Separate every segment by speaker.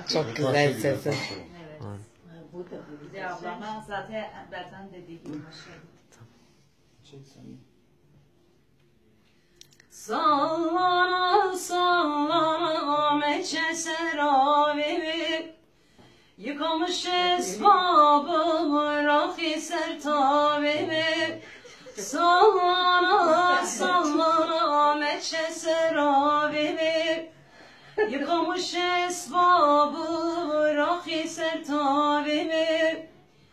Speaker 1: Çok güzel sesi.
Speaker 2: Evet.
Speaker 3: Bu da
Speaker 2: Bir de ablama zaten Bertan dediği gibi maşallah. Sallana sallana meçe seravimi, yıkamış esbabımı rahi sertavimi. Sallana sallana meçe seravimi, yıkamış esbabımı rahi sertavimi.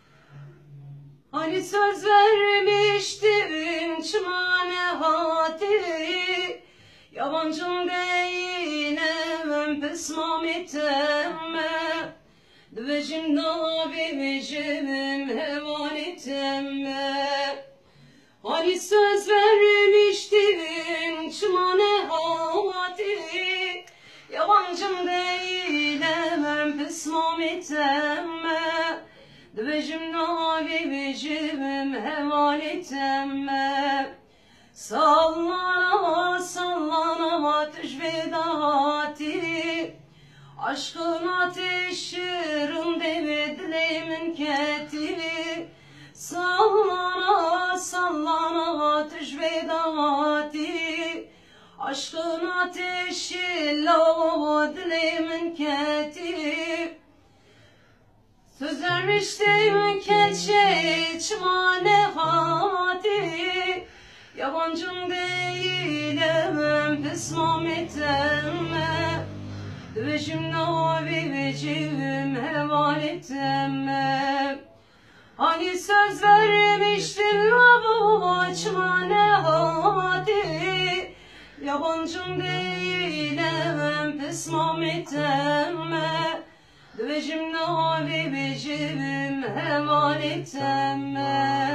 Speaker 2: Hani söz vermiştim çımane hatiri, yabancım değilim pısmam etemme, düvecim nabimicim hevan etemme. Hani söz vermiştim çımane hatiri, yabancım değilim pısmam etemme, düvecim nabimicim hevan etemme. Sallana sallana tüşvedati, aşkın ateşirim demedilemin ketili. Sallana sallana tüşvedati, aşkın ateşi lo dilemin ketili. Söz vermiştim keçe çımane hatiri, yabancım değilim pısmam etemme, düvecim nabivecim heval etemme. Hani söz vermiştim bu çımane hatiri, yabancım değilim pısmam etemme, düvecim nabivecim heval etemme.